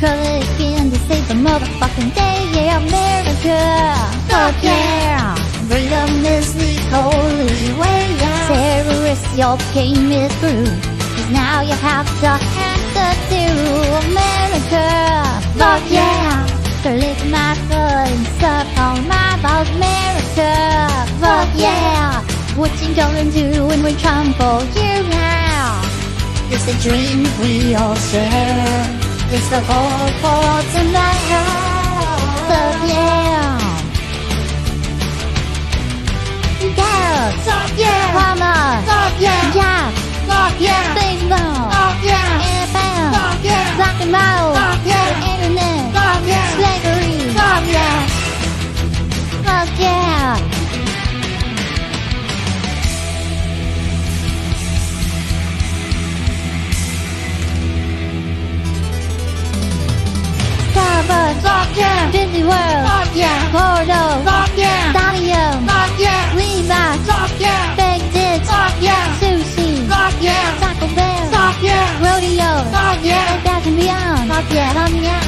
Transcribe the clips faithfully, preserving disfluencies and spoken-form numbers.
Curly skin to save the motherfucking day. Yeah, America. Fuck yeah. Freedom is the only way. Yeah. Terrorists, your game is through. Cause now you have to answer to America. Fuck yeah. So lick my foot and suck on my balls, America. Fuck yeah. What you gonna do when we trample you now? It's a dream we all share. It's the goal for tonight. Fuck yeah. Girls. Fuck yeah. Mama. Fuck yeah. Yeah. Fuck yeah. Baseball. Fuck yeah. N F L. Fuck yeah. Rock and roll. Fuck yeah. Internet. Fuck yeah. Slavery. Fuck yeah. Fuck yeah. Starbucks. Fuck yeah. Disney World. Fuck yeah. Gordo. Fuck yeah. Stadium. Fuck yeah. Levi's. Fuck yeah. Baked Dits. Fuck yeah. Sushi. Fuck yeah. Taco Bell. Fuck yeah. Rodeo. Fuck yeah. And back and beyond. Fuck yeah. Fuck yeah.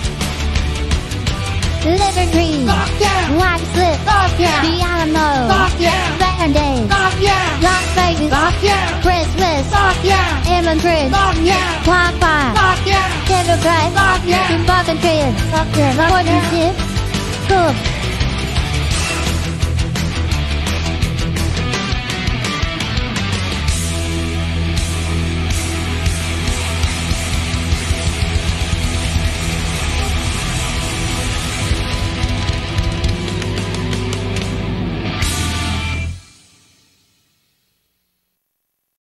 Liberty. Fuck yeah. White Slip. Fuck yeah. The Alamo. Fuck yeah. Verde. Fuck yeah. Las Vegas. Fuck yeah. Christmas. Fuck yeah. Immigrants. Fuck yeah. Wi-Fi. Fuck yeah. Democrats. Fuck yeah. Republicans. Fuck yeah. Fuck yeah. Cool.